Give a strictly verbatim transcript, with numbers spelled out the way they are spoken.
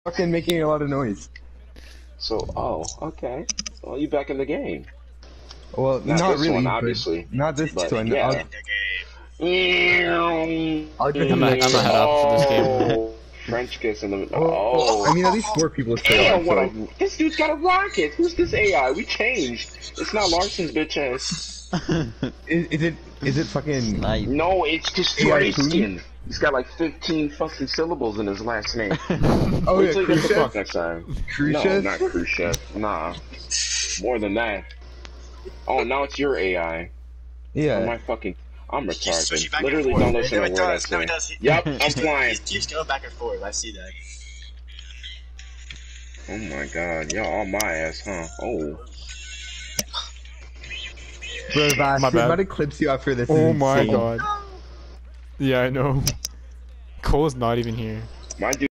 fucking making a lot of noise. So, oh, okay. Well, you back in the game. Well, Not, not this really, one, but obviously. not this But, one. yeah. I'll, I'll just I'm gonna, I'm gonna head out for this game. Oh, French kiss in the. Oh, Oh. I mean, at least four people stay Damn, on. what So. a. This dude's got a rocket. Who's this A I? We changed. It's not Larson's bitch ass. Is, is it? Is it fucking? Nice. No, it's just A I Drayskin. He's got like fifteen fucking syllables in his last name. Oh Wait yeah, till you get the Khrushchev. fuck next time. Khrushchev? No, not Khrushchev. Nah. More than that. Oh, now it's your A I. Yeah. Oh, my fucking. I'm Switching retarded. back Literally and forth. don't listen No, to it a word I does. No, say. it does. Yep, I'm flying. He's, he's going back and forth. I see that. Oh my god, y'all on my ass, huh? Oh. Bro, Vash, My we're bad. about to clip you after this. Oh is my insane. god. Yeah, I know. Cole's not even here. My dude.